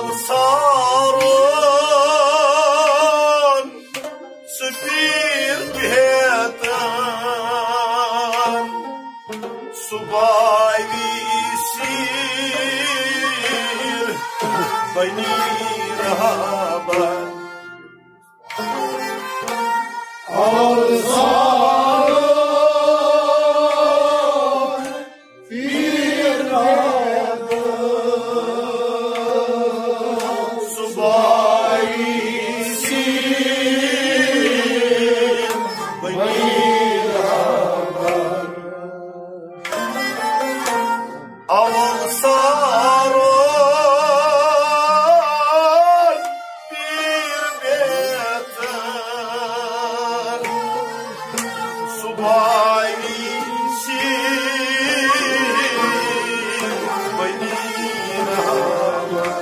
Aval sarın Süpir bihetan Subay visir Bani rahaban Aval sarın bir rahaban Subay visir Bani rahaban Aval sarın bir beter Subay visir Bani rahaban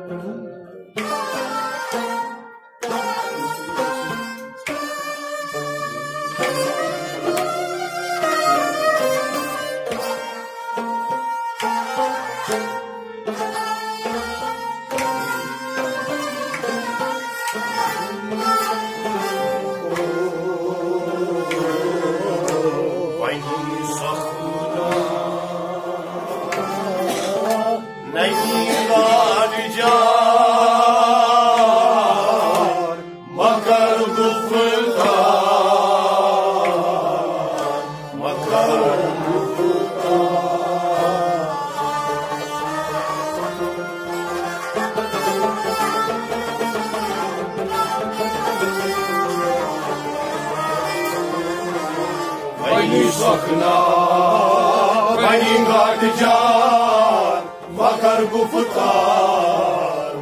Sakna bani gadjan makar guftar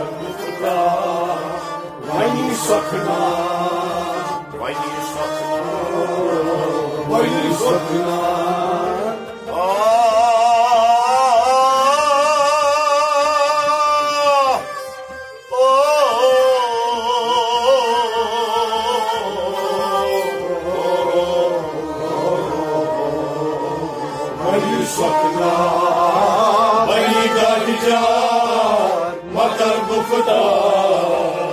bani sakna Sakna bani gadjan makar guftar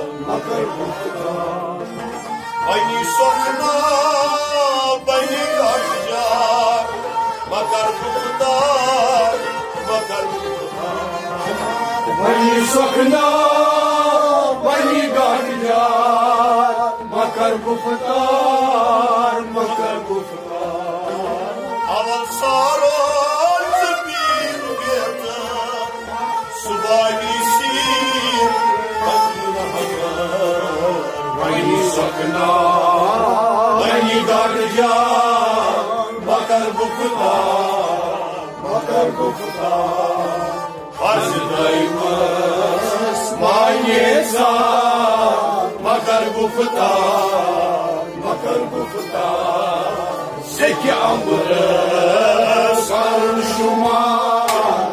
Bani sakna bani gadjan makar guftar bani sakna bani gadjan makar guftar Aval sarın bir beter Subay visir Bani rahaban bani sakna bani gadjan makar guftar Arzudayımız manyeza makar guftar Zeki ambırı sarın şuman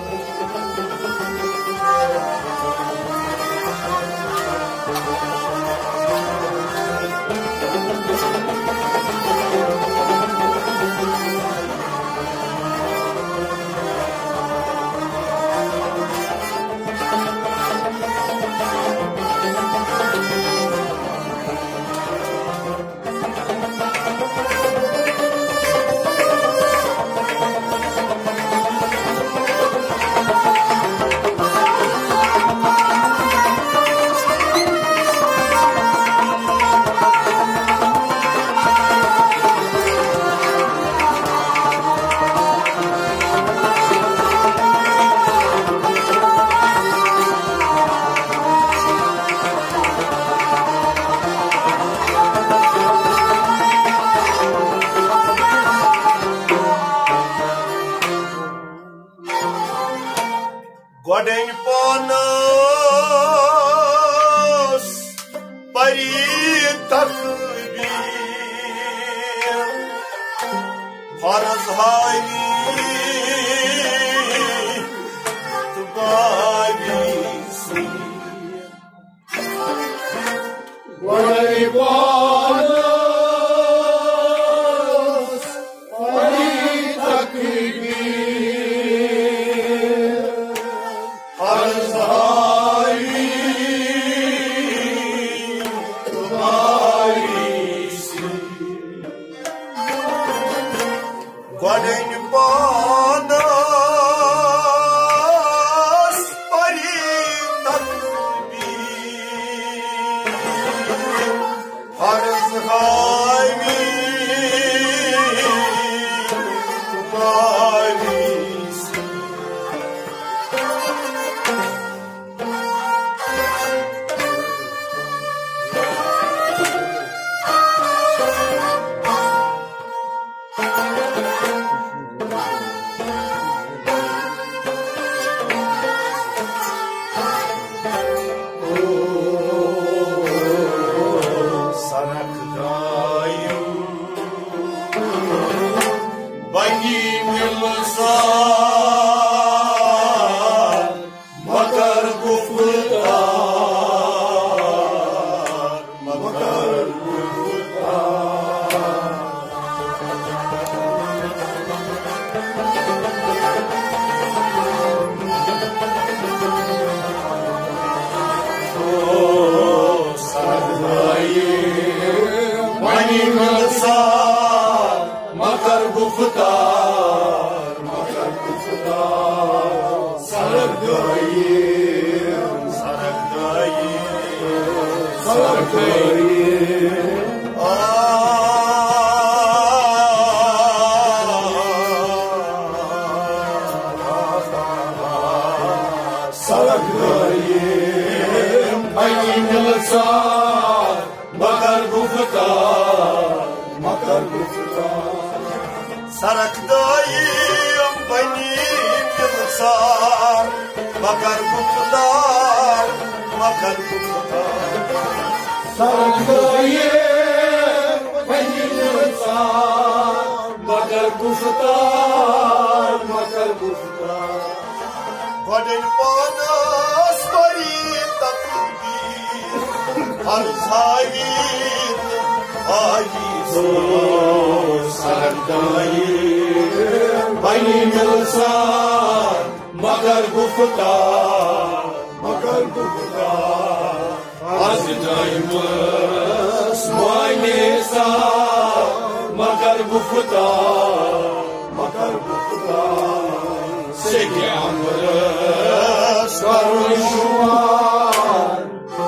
Goden panas Bari takbir Farz hali Tubagisi Goden panas Bari takbir Farz hali Sarakdayım, sarakdayım, sarakdayım. Sarakdayım, ayın yılsar, bakar guftar, bakar guftar. Sarakdayım benim yılsar, bakar guftar, bakar guftar. Sarakdayım, ayın yılsar, bakar guftar, bakar guftar. Godin panas bari takbir, arzayit, ayiso. Sarakdayım, ayın yılsar, bakar guftar, bakar guftar. Azdaymış muayenesa, bakar guftar, bakar guftar. Seki amrı sarışman.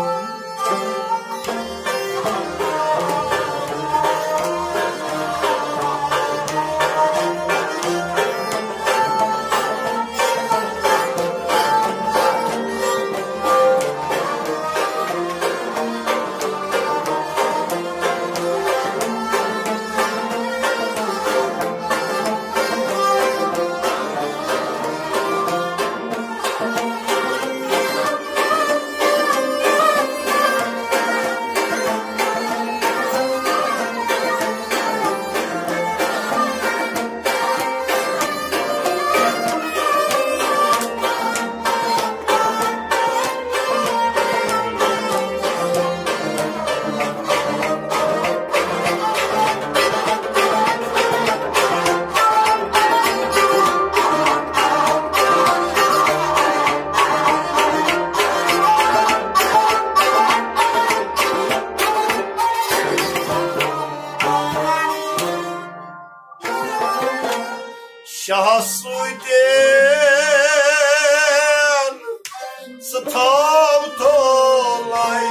Şahsuden stav tolay,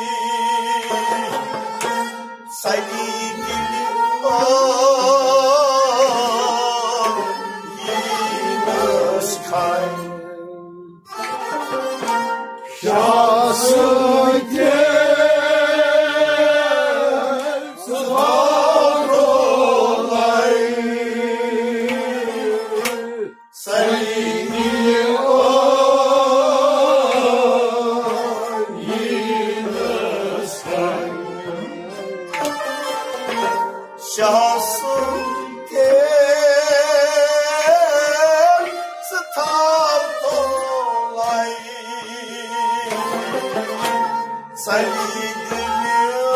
saydi dili yinas kay. Şahsıken sıfat olay, saydi yinas kay. Şahsuden stav tolay, saydi dili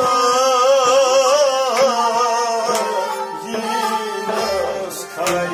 yinas kay.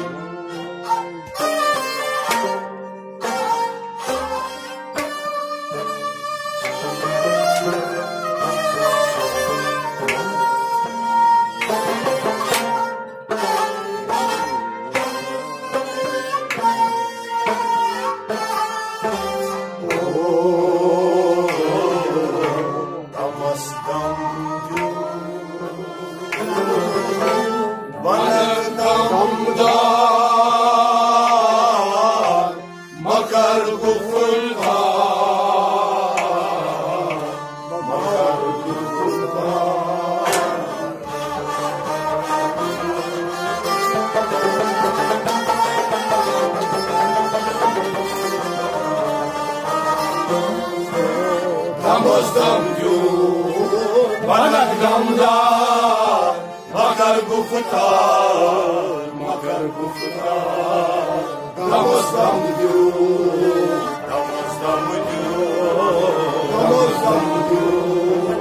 Damdan makar gufuldan, makar gufuldan. Damozdan diyor, bana damdan makar gufuldan, makar gufuldan. Damozdan diyor, Damozdan mı damozdan diyor.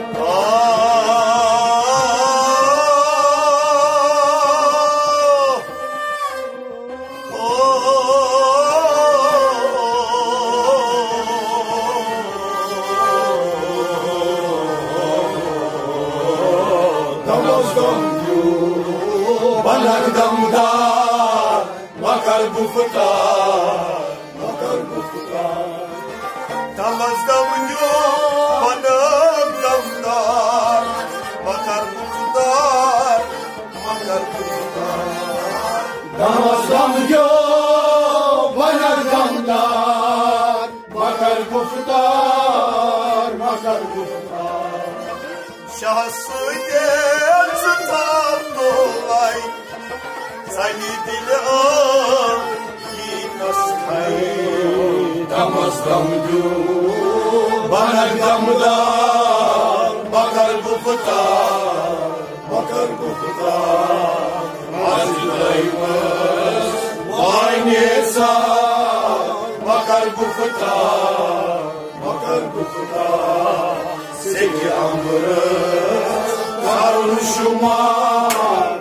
Damozdan diyor, bana damdan makar gufuldan, makar guftar Tamazdan yok bana damdar Bakar guftar Bakar guftar Damazdan gök bana damlar Bakar guftar Bakar guftar Şahsı gel tutar dolay Sani dili al Yinas kay Damazdan gök bana damlar Bakar guftar Bakar guftar Azizayımız Vay nesa Bakar guftar Bakar guftar Seki amrız Karışımar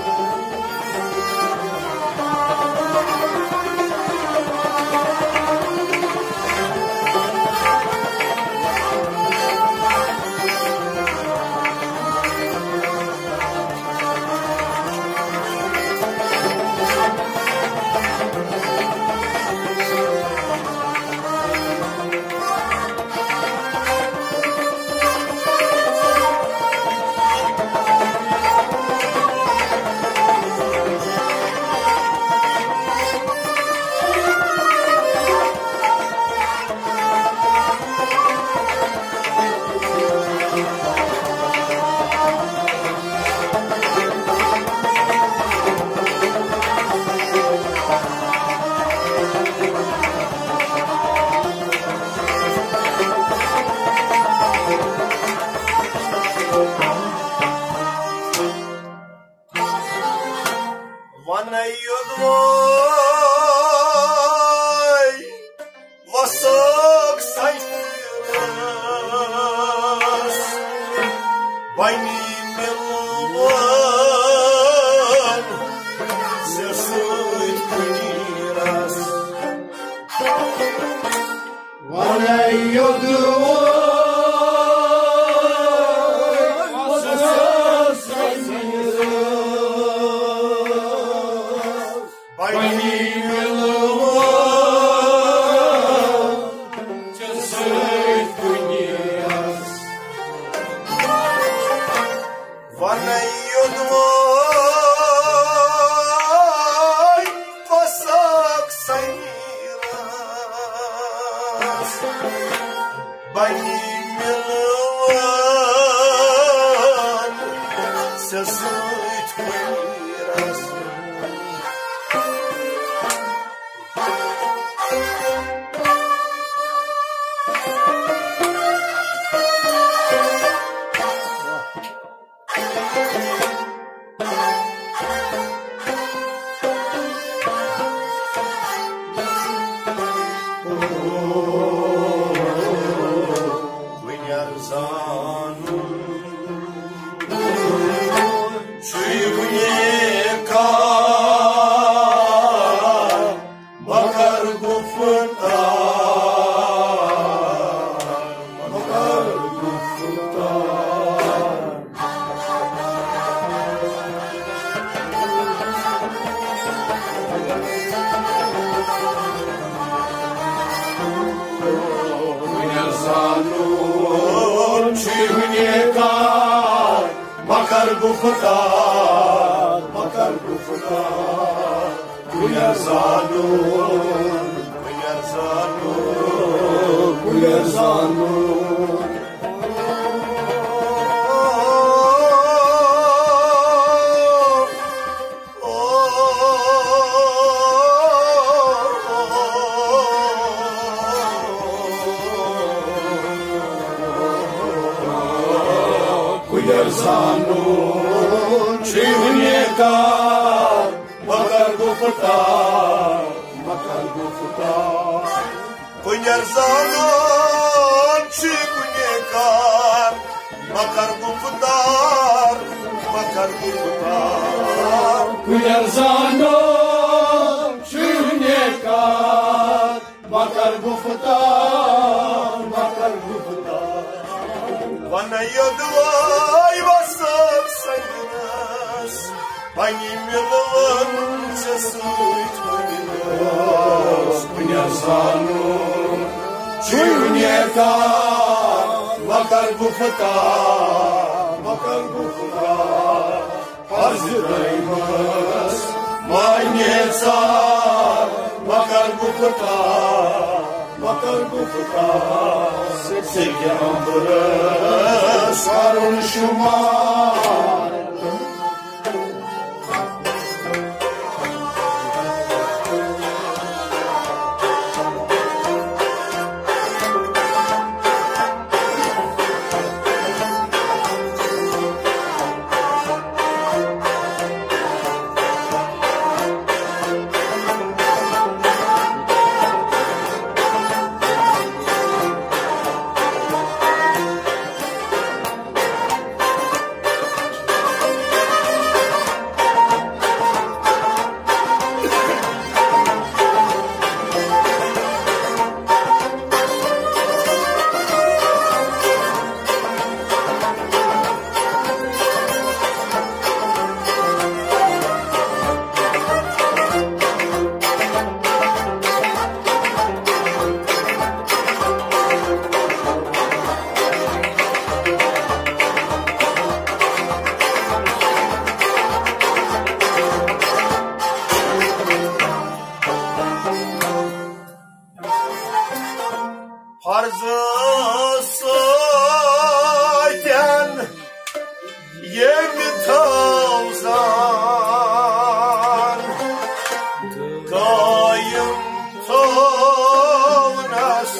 Vana yudvay Vasık sayfırız Bayni milvan Sesut kuniras Vana yudvay Vasık sayfırız Bayni milvan Sesut kuniras Vana yudvay Vasık sayfırız Bayni milvan Sesut kuniras Bakar guftar, bakar guftar, Kuyer zanun, Kuyer zanun kuyer zanun. Kuyer zanun, çivniyekar, bakar guftar, bakar guftar. Kuyer zanun Çikunekar Bakar guftar Bakar guftar Kuyer zanun, çivniyekar, bakar guftar, bakar guftar. Vana yudvay Vasık sayfırız Bayni milvan Sesut kuniras Pânjazanu Čivnjeka Makar gufta Haziraymas Manyeca Makar gufta Sekyambırız Karun Shumar Farzıken yemi tavzan Kayım tavnas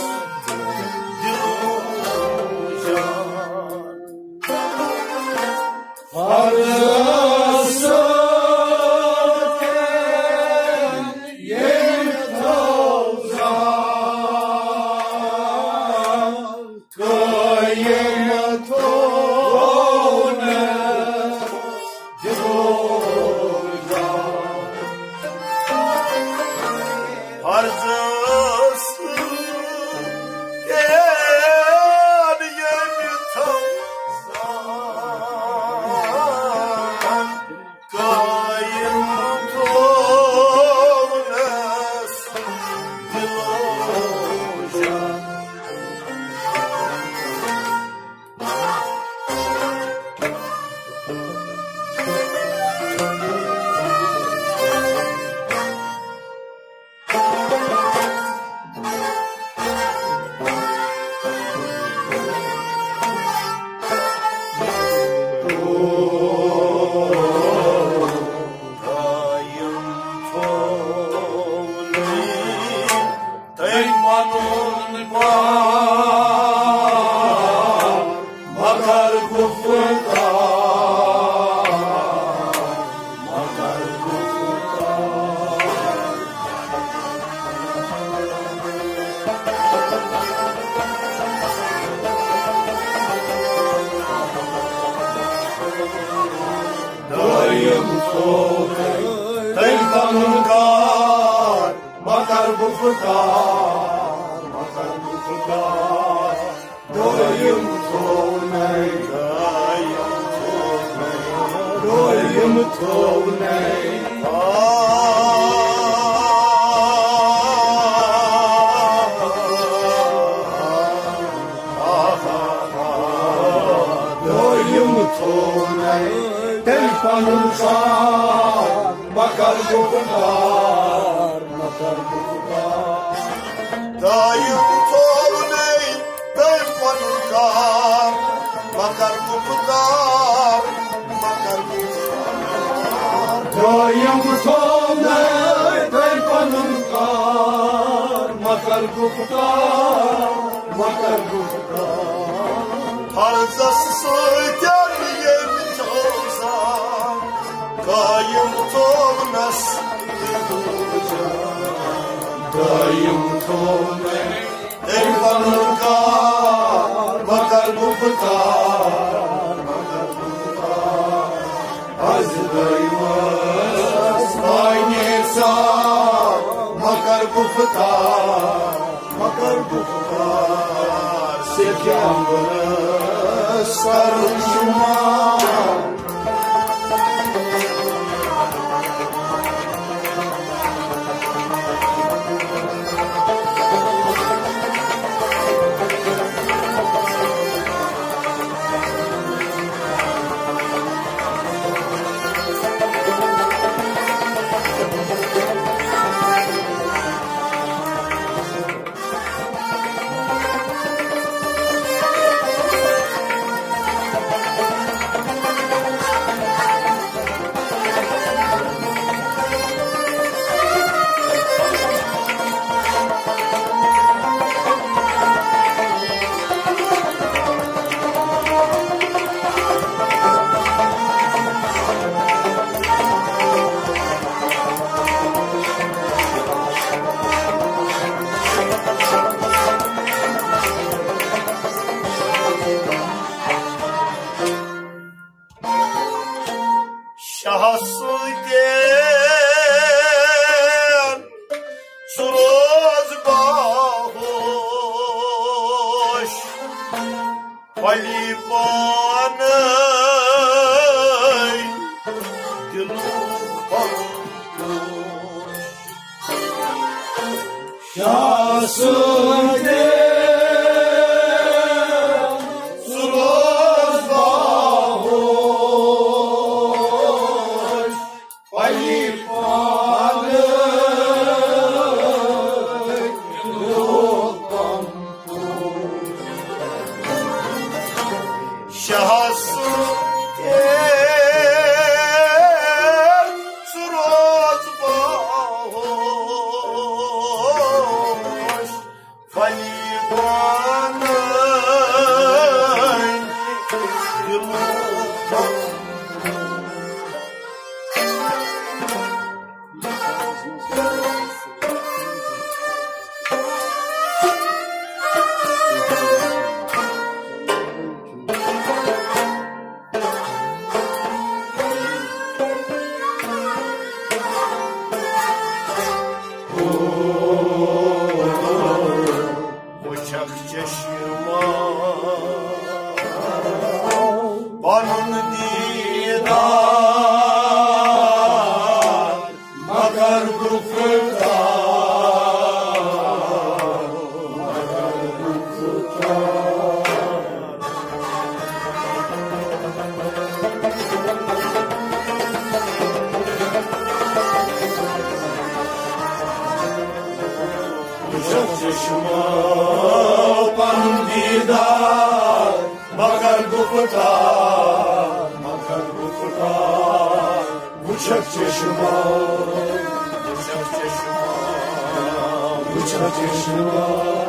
dilujan Farzıken yemi tavzan Kayım tavnas dilujan Farzıken yemi tavzan Kayım tavnas dilujan Kayım tavnin Teymanun var Makar gufta Makar gufta Dayım tole Teymanun kar Makar gufta Makar gufta Dayım tole Dayım tole Dayım tole Teymanun kar Makar gufta Makar gufta Dayım tolney Teypanın kar Bakar kupukar Bakar kupukar Dayım tole Teymanun kar Makar gufta Makar gufta Farzasıyken yemi tavzan Kayım tolnas Dayım tole Teypanın kar Makar gufta Makar gufta Hazırlayımız Aynesa Makar gufta Makar gufta Sekyambırız Karışma Palibanai Dilupampuş Şahsıde Suroz bahoş Palibanai Şahsı suroz bahoş Falibanay Bıçak çeşme Banın didar Makar kufrtar Bıçak çeşme Banın didar Makar kufrtar Makar kufrtar Bıçak çeşme Bıçak çeşme Bıçak çeşme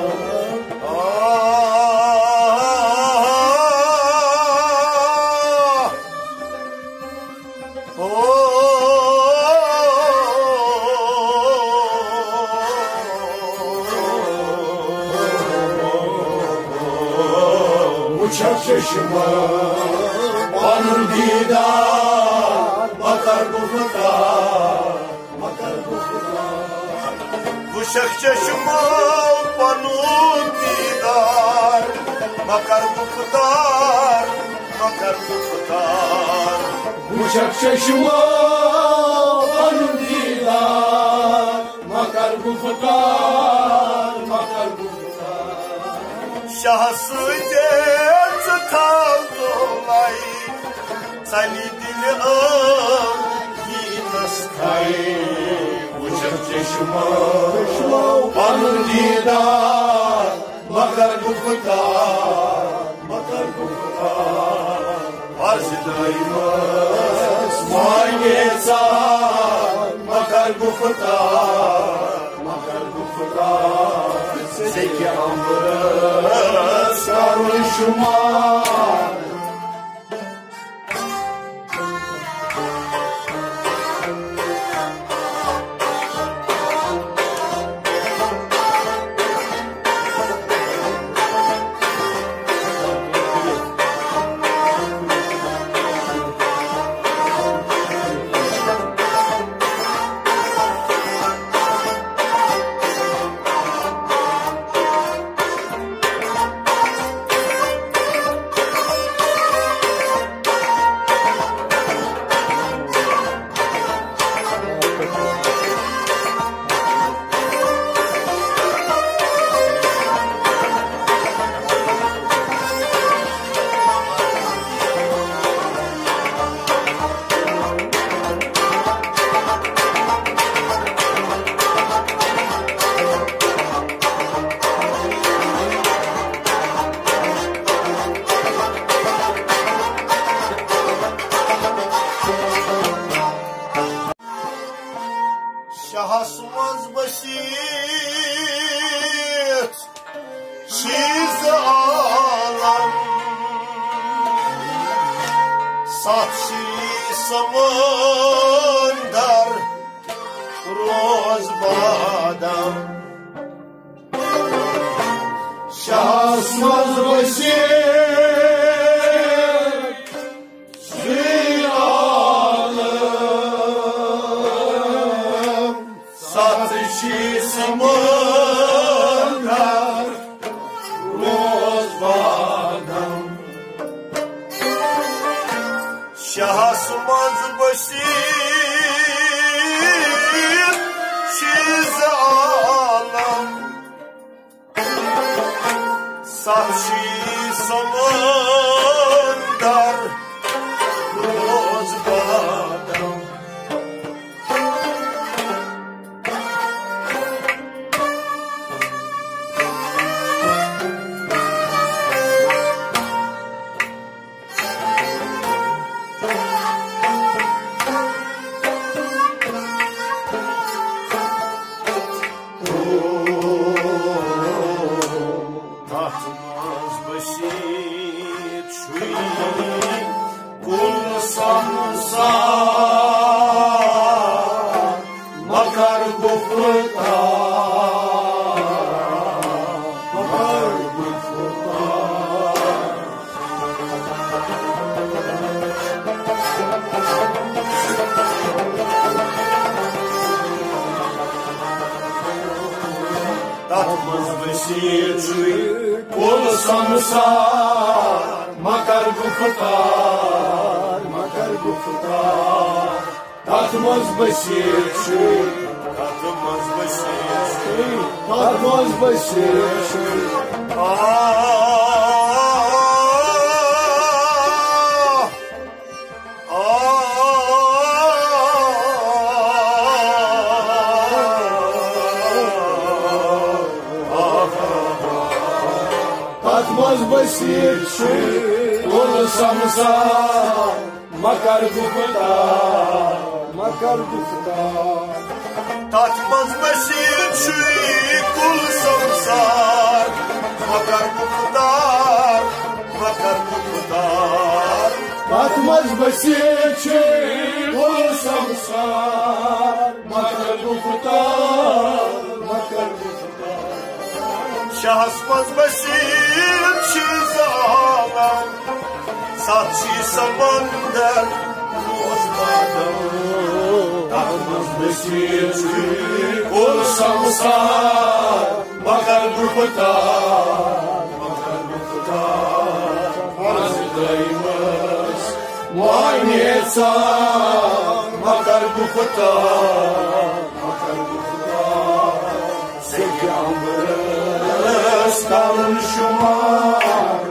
Uçak çeşme, banın didar, bakar kufrtar, bakar kufrtar. Bıçak çeşme Banın didar Makar kuftar Makar kuftar Uçak çeşme, banın didar, bakar kufrtar, bakar kufrtar. Şahsı genç kaldolay Sali dili Kay, uçak çeşme, banın didar, bakar kufrtar, bakar kufrtar. Arz daimaz Mangesan, bakar kufrtar, bakar kufrtar. Zeki amrız karışman. Şahsmaz basit Şiz alam Satşi samandar Roz badam Şahsmaz basit Zilalım Satışi samandar Roz badam باشید چیز عالم سبشی سمندر روز بادم Tahtımız basit şuy kul samsa makar gufta makar gufta Tahtımız basit şuy kul samsar makar guftar tatmaz basit şuy tatmaz basit şuy tatmaz basit şuy Tatmaz basit şuy kul samsar makar guftar Tatmaz basit şuy kul samsar makar guftar Tatmaz basit şuy kul samsar makar guftar Şahsmaz basit çiz alam Satçı samandar roz badam Tatmaz basit şuy kul samsar makar guftar Arzudayımız muayenetsa makar guftar Zeki amrız kalın şumar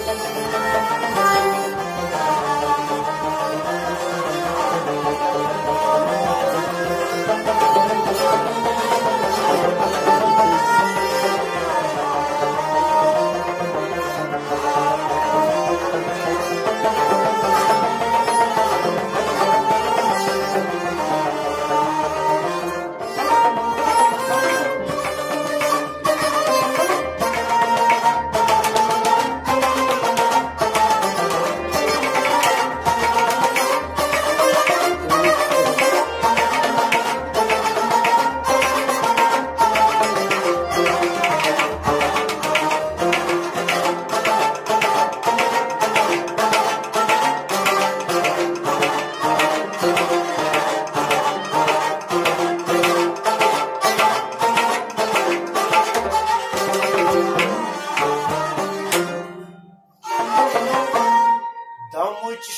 Damıç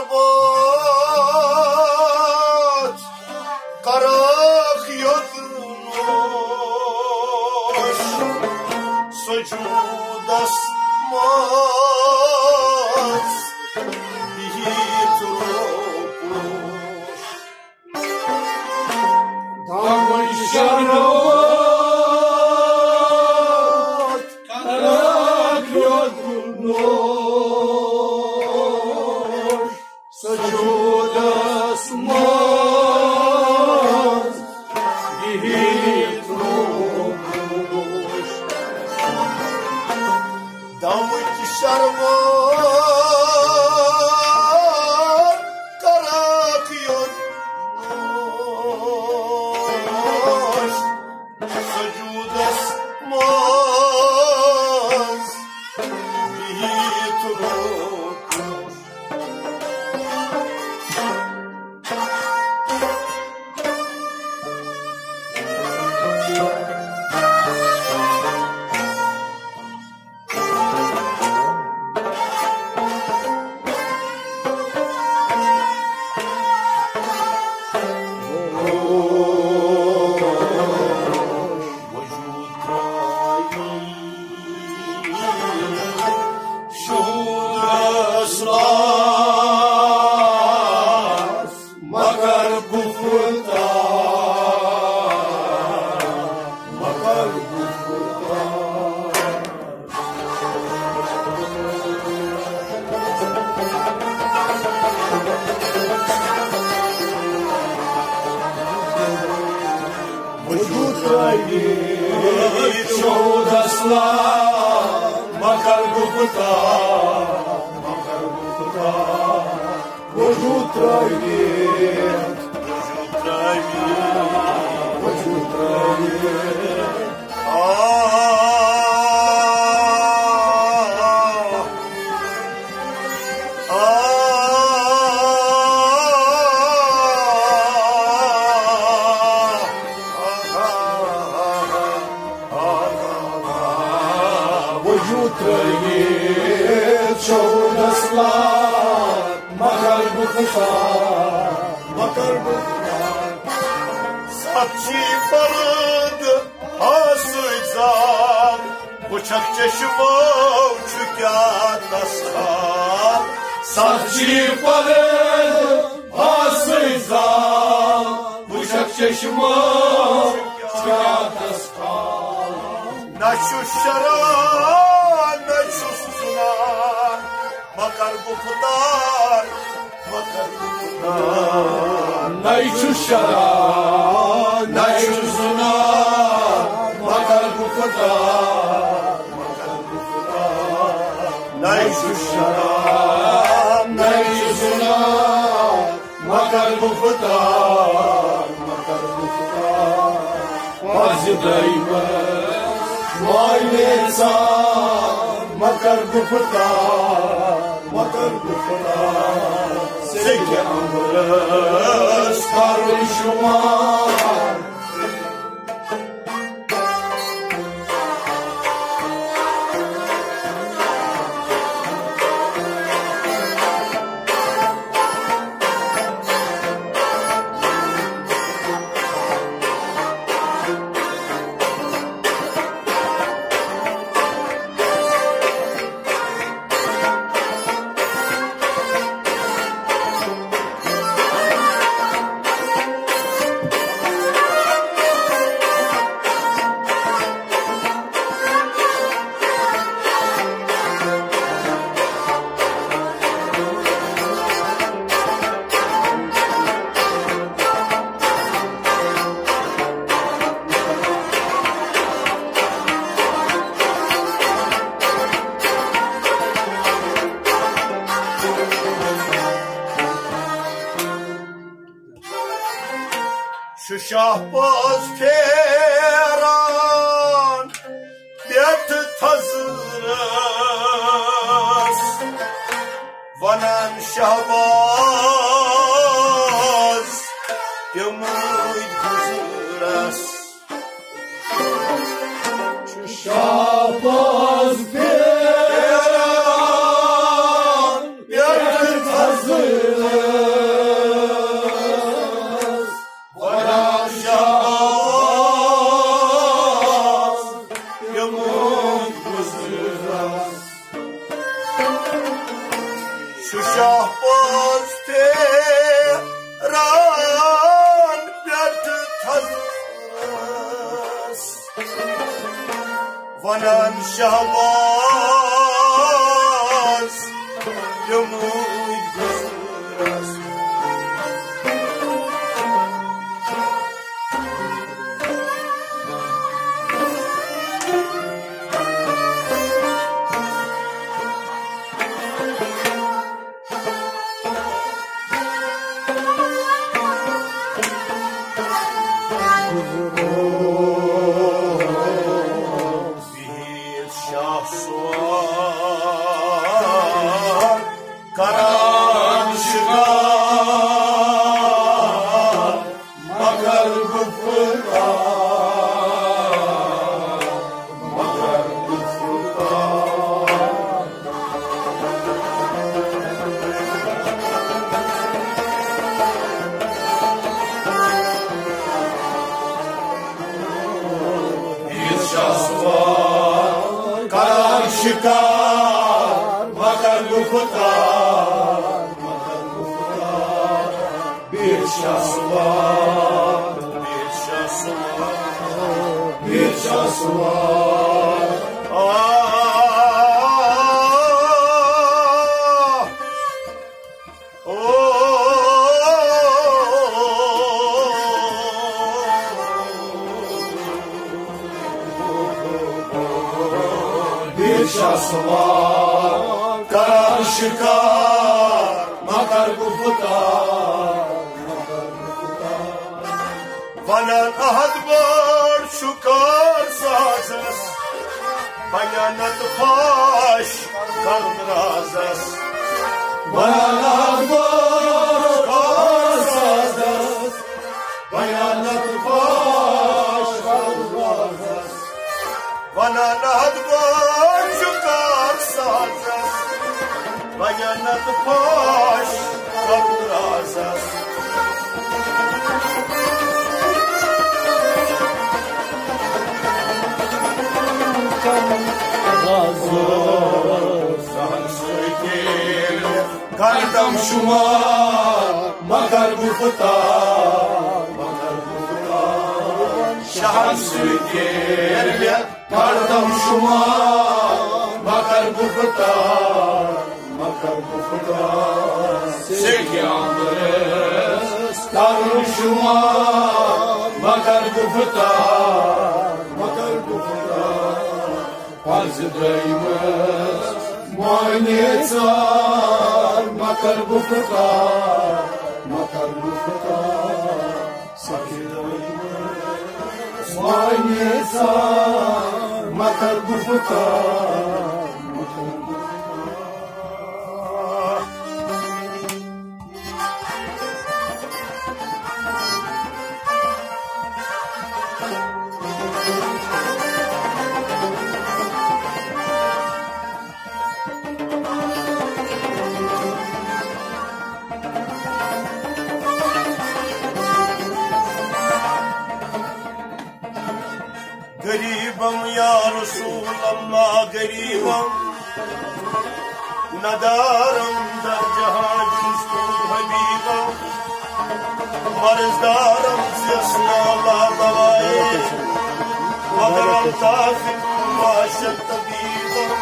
şarbat karak yadırmış Sucudas maz bihit rokmuş Damıç şarbat karak yadırmış Sucudas maz bihit rokmuş Damıç şarbat karak yadırmış Sucudas maz bihit rokmuş بس مگر گفتار مگر گفتار وجود رایی شد اصلا مگر گفتار وجود رایی وجود رایی شد اصلا مگر گفتار مگر گفتار سبچی برد حاسد زد بچک چشمو چکت نسخار سبچی برد حاسد زد بچک چشمو چکت نسخار نشو شران نشو سنان مگر گفتار مگر گفتار نشو شران نشو سنان مگر گفتار مگر گفتار نشو شران نشو سنان مگر گفتار مگر گفتار بازی دایما مایلسان مگر گفتار سکه امرس کارون شما şu şahbaz peran bet tazırız vanan şahbaz yamud kızırız şu şahbaz peran bet tazırız şu şahbaz peran bet tazırız vanan şahbaz yamud kızırız Şikar makar guftar, bir şahsuvar, bir şahsuvar. Bir şahsuvar, karışıkar, makar guftar. Vanan ahad var şu karsazes, bayanat faş kaldrazes. Vanan ahad var karsazes, bayanat faş kaldrazes. Vanan ahad var şu karsazes, bayanat faş kaldrazes. Kardam şumar, makar guftar, şahan sütyerle. Kardam şumar, makar guftar, sevgi andırız. Kardam şumar, makar guftar, Pazı dayımız, muayenetar, makar guftar, Sakir dayımız, muayenetar, makar guftar. Garibam ya Resulallah, garibam, nadarım da cahan cüzdüm habibam, marizdarım ziyasna Allah davayı, madaral tafim maşet tabibam.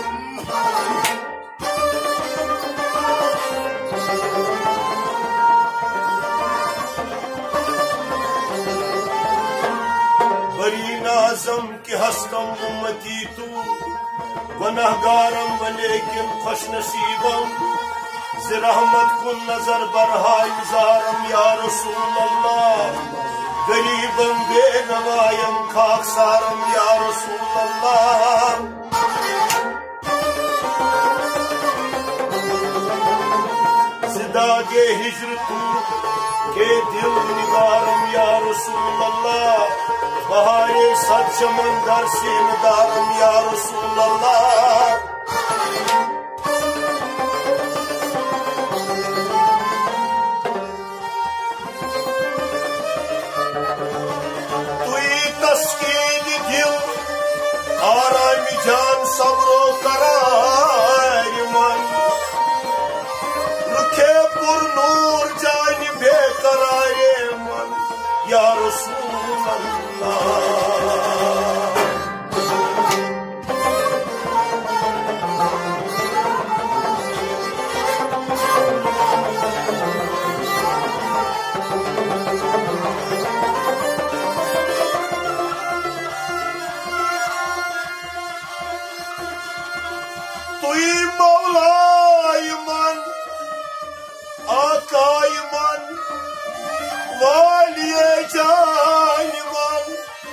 नाज़म कि हस्तम उम्मती तू गुनहगारम व लेकिन खुश नसीबम से रहमत कुन नजर बरहाय जारम या रसूल अल्लाह गरीबम बेनवायम खाकसारम या रसूल अल्लाह सिदागे हिज्र तू के दिल निगारम या रसूल अल्लाह बहारे सद समंदर से नदारम या रसूल अल्लाह तुई तस्कीन दिल आराम जान सब्रो करार मन रुखे पुर नूर जान बेकरार मन या रसूल तुई मौलाय मन आकाय मन वालिए जान मन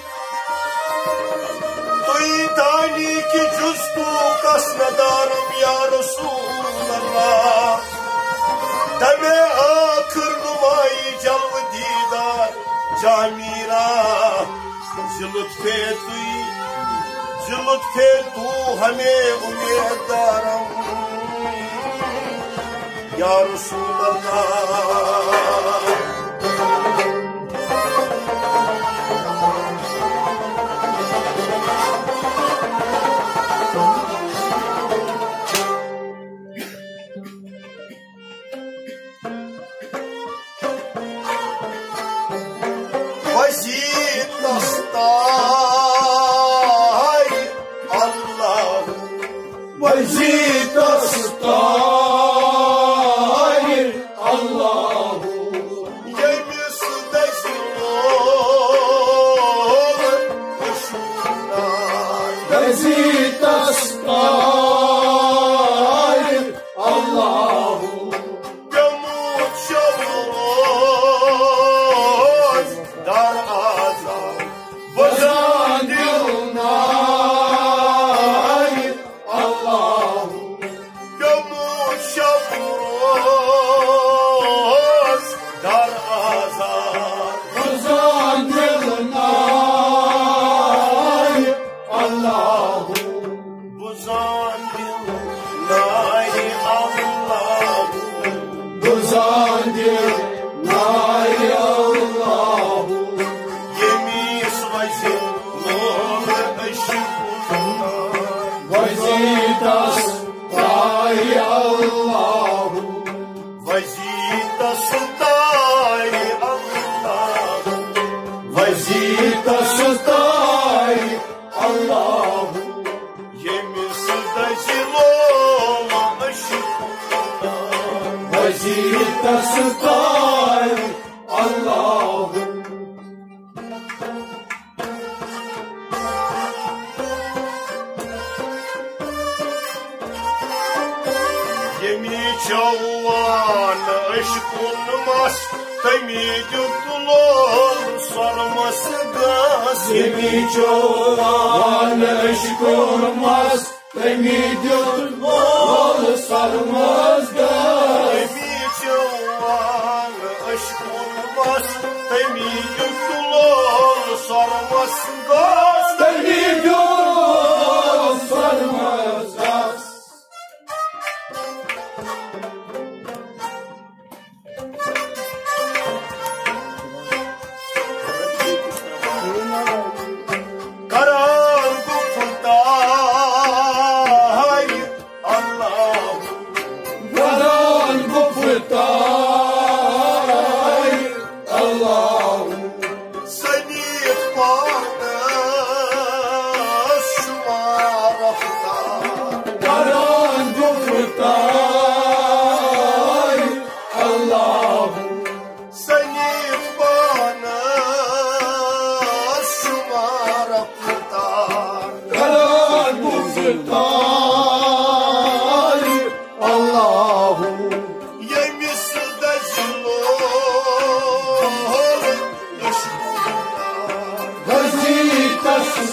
तुई दानी की जुस्तु कसनदारम या रसूल अल्लाह तमे आखिर नुमाई जल्व दीदार जामीरा जुलुत्फे तू हमें उम्मीददारम या रसूल अल्लाह Vazita stayir Allahu Yemis de zilor Uşunay Vazita stayir Allahu Gömut şavroz Dar azam Vazan dilnayir Allahu Gömut şavroz Dar azam Vazan dilnayir Allahu Buzan dilnay Allahu Vazan dilnayir Allahu Yemis vazilor Uşunay Vazita stayir Allahu Vazita stay Allahu Vazita stayir Allahu Yemis de zilor Uşunay Vazita stayir Allahu Yemi çavan ışkınmaz Temidüklol sarması gaz Yemi çoğan eşk olmaz Temidül ol sarmaz gaz Yemi çavan ışkınmaz Temidüklol sarması gaz Temidül ol sarmaz gaz Karanlıkтай Allah'ım Varan gufrtay Allahu Seni bana şumarafta Varan gufrtay Allahu Seni bana şumarafta Varan gufrtay Allahu Yemis de zilor Vazita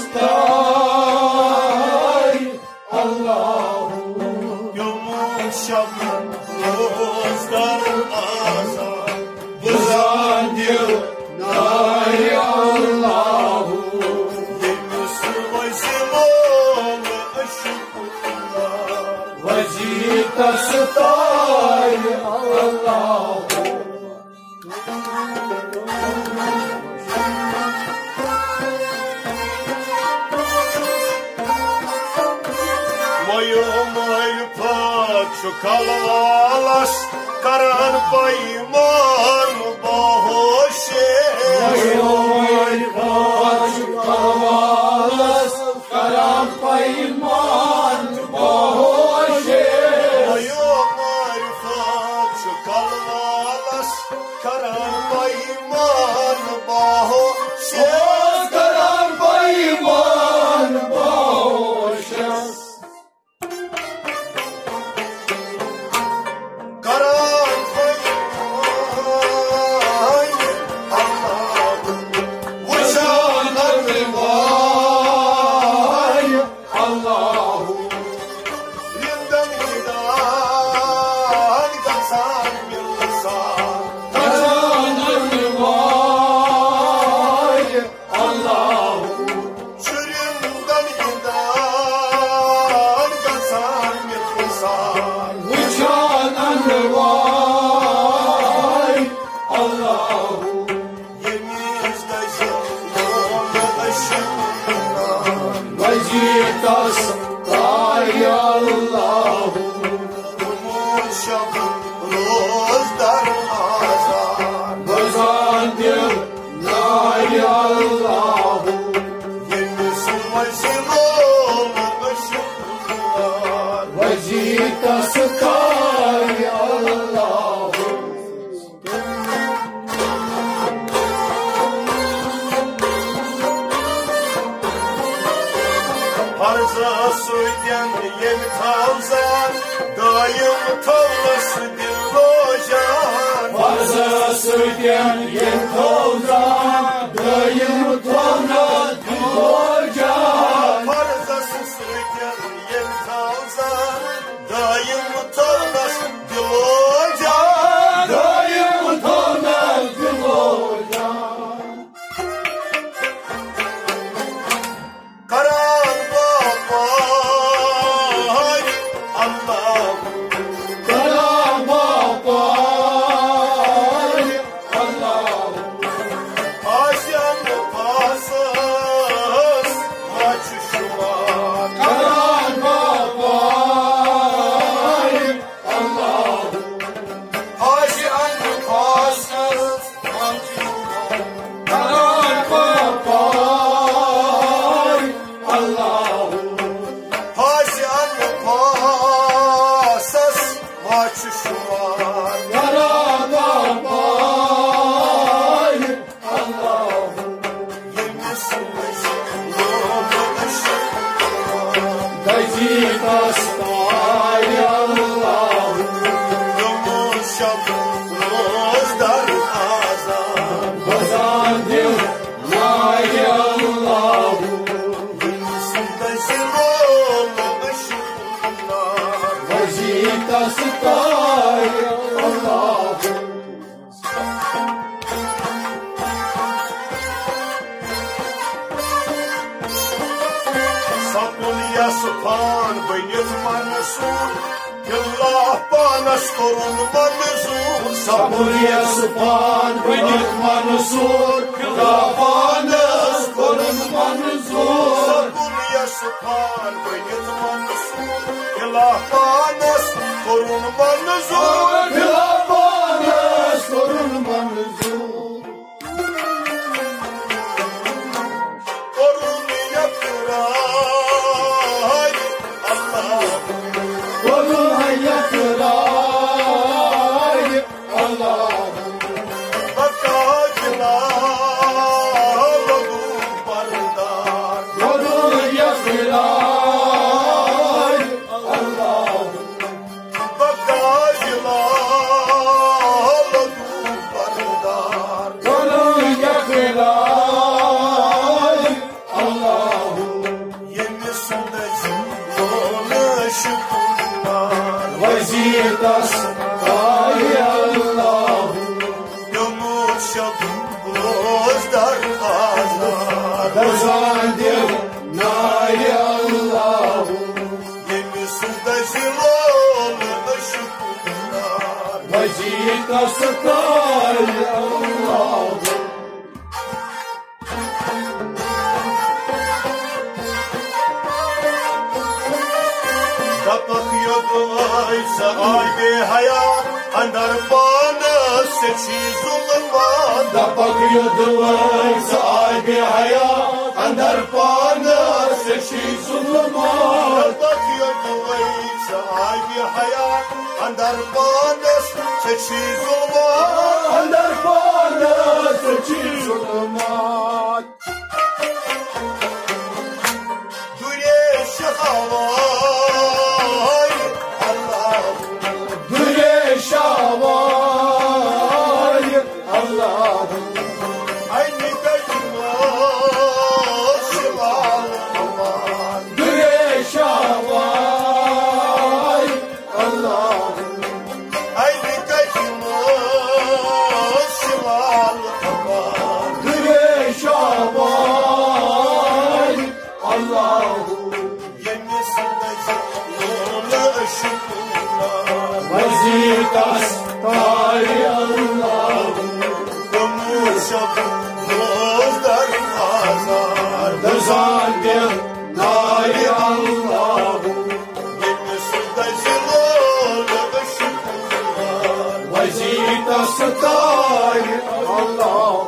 stay Allahu Yumuşak gözler azar Vazan dilnay Allahu Yemis de zilor ışıklar Vazita stay Allahu Moju paču kalvalas, karan paiman bohoše. Moj paču kalvalas Karam paiman bohoše Moju paču kalvalas, karan paiman bohoše. Karam paiman bohoše Karan paiman Allah'ım Vazita Sakai Allah. Harza söyleyen yem tavzan, dayım tavlası dil lojan. Harza söyleyen yem tavzan, dayım tavlası dil lojan. Harza söyleyen yem tavzan, dayım tavlası dil lojan. Dayım tavlası dil lojan. Karan babay Allah. Karan babay Allah. Aşyan pasız maçuşlar. Karan babay Allah. Aşyan pasız maçuşlar. Karan babay Allah. Aşyan pasız maçuşlar. Karan babay Allah. Vazita Sakai Allah. Vazandim Nay Allah. Vazita Sakai Allah. Sapulya supan băiet manăsur, Allah panas corun manăsur. Saburia Supan Venit Manusur Kapanas Korun Manusur. Sapulya supan băiet manăsur, Allah panas corun manăsur. Kapanas Korun Manusur. Corun yapıray Allah. Korun hayatlar Allah. Bakacılar bardar. Korun yapılar Allah. Bakacılar bardar. Korun yapılar Allah. Yenisinde konuşup bunlar. Vazita Sakai Allah. Yumuşak gözler azar. Kazandım Nay Allah. Yenisinde konuşup bunlar. Vazita Sakai Allah. Kapatıyordu aysa ay bir hayat. Andar bana seçi zulüm var. Da bakıyordu ay bir hayat. Andar bana seçi zulümat. Kapatıyordu aysa ay bir hayat. Andar bana seçi zulüm var. Andar bana seçi zulümat. Güneşe havay Allah'ım. Güneş havay Allah'ım. Aynı kaçmaz aman. Güneş havay Allah'ım. Aynı kaçmaz aman. Güneş havay Allah'ım. Yenisinde konuşup Vazita Sakai Allah'ım. Yumuşak gözler azar. Kazandım Nay Allah'ım. Yenisinde konuşup Vazita Sakai Allah'ım.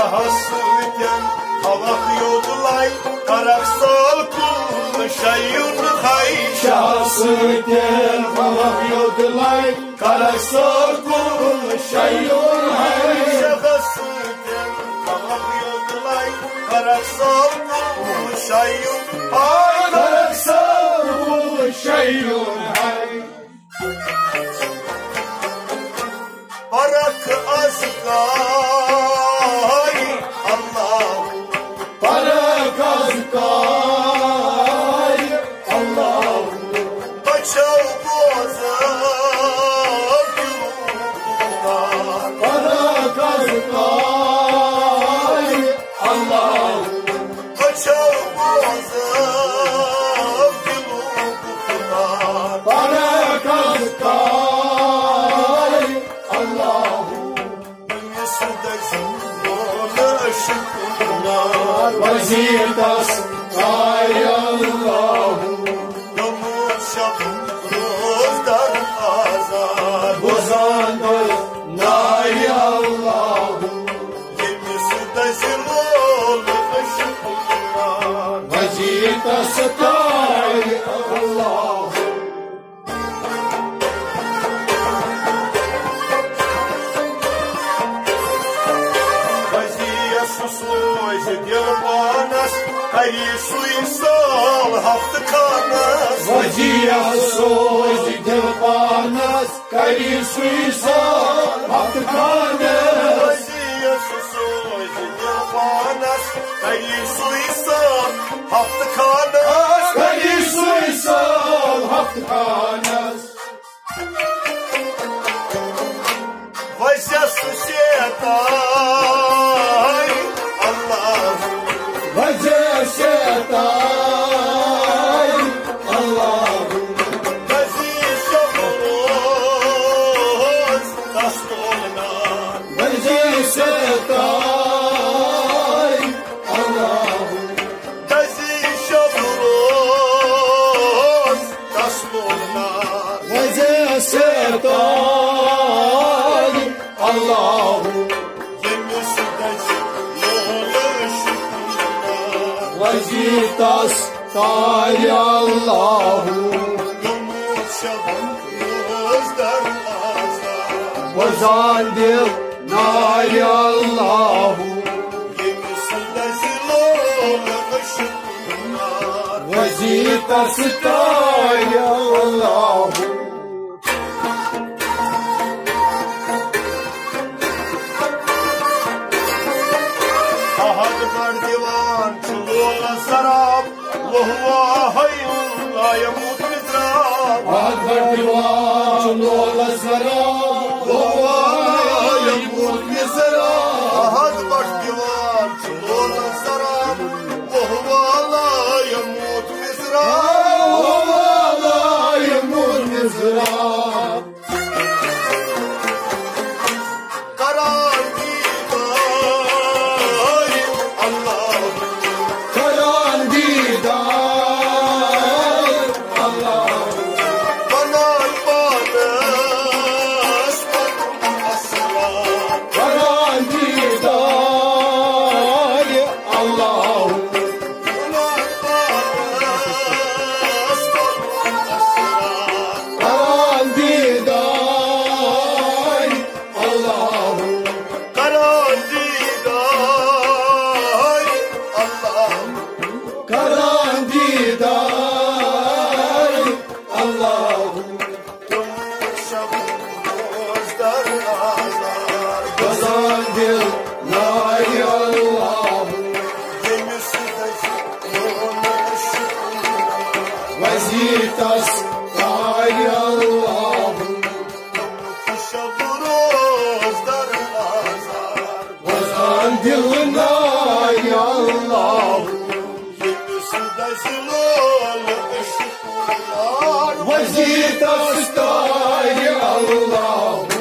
şahasıken Havak yolulay Karaksal kul şayyun hay Şahsıken havak yodulay Karaksal kul şayyun hay Şahasıken Havak yolulay Karaksal kul şayyun hay Karaksal kul şayyun hay Barak azgay Allah Para kazkay Allah Kaçav bozav yolundan Para kazkay Allah Kaçav bozav yolundan Para kazkay Allah Dünyasında zımrana ışıklar Vazitas kay Allah Yolun şapın gözler azar Bozandır nay Allah Dünyasında zımrana ışıklar Vazitas kay Allah Карису и сол, хафтыканас Вадия сой делпанас Карису и сол Автыканас Вазия сусой, делпанас Карису и сол, хафтыканас Карису и сол Автыканас Вазя сусетай Allah Вадия сетай Allah Газиша броз достойна Вадия сетай Allah Газиша броз достойна Вадия сетай Allah Vazitas tay Allahu Vazandir nay Allahu Vazitas tay Allahu Ahad var divan çuluğa sarap Vahva hayyun la yamut mizrab Akbar divan çulola sarab Vahva yamut mizrab Ahad var divan çuluğa sarap Vahva la yamut mizrab Vahva la yamut mizrab Karar divan Allah Karan didar Allah Bana barış asla Karan didar Allah Bana barış asla Karan didar Allah Karan didar Allah Karan didar Allah Şabuzlar azar Kazandır nay Allah Gemisi de yonuş Vazitas tay Allah Şabuzlar azar Kazandır nay Allah Gemisi de yonuş Vazitas tay Allah